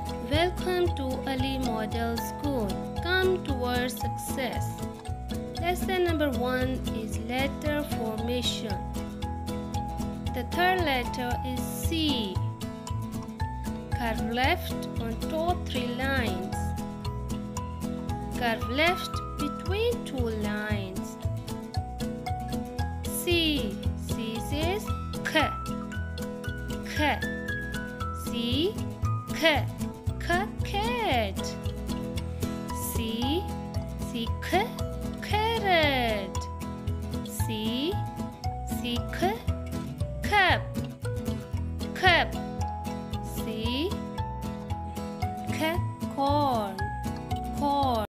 Welcome to Ali Model School. Come towards success. Lesson number 1 is letter formation. The third letter is C. Curve left on top 3 lines. Curve left between 2 lines. C. C says K. K. C. K.